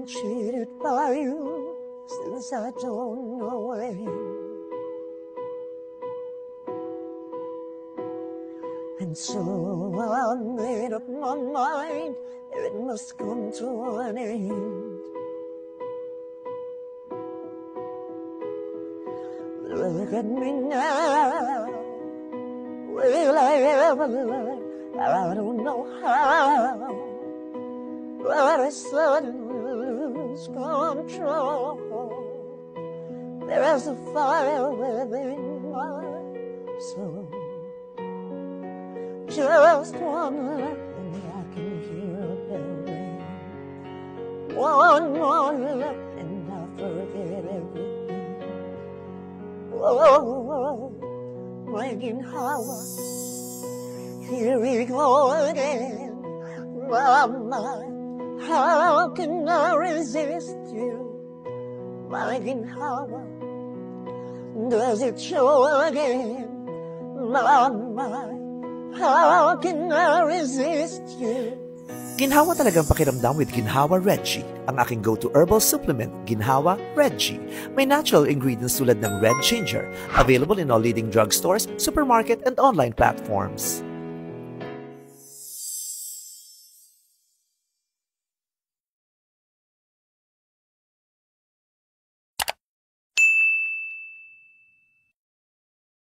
cheated by you since I don't know when. And so I made up my mind, it must come to an end. Look at me now, will I ever learn? I don't know how, but I suddenly lose control. There is a fire within my soul. Just one look and I can hear a bell ring. One more look and I forget everything. Whoa, making Hawa, here we go again. Mama, how can I resist you? Making Hawa, does it show again? Mama, how can I resist you? Ginhawa talagang pakiramdam with Ginhawa Red G. Ang aking go-to herbal supplement, Ginhawa Red G. May natural ingredients tulad ng red ginger. Available in all leading drugstores, supermarket, and online platforms.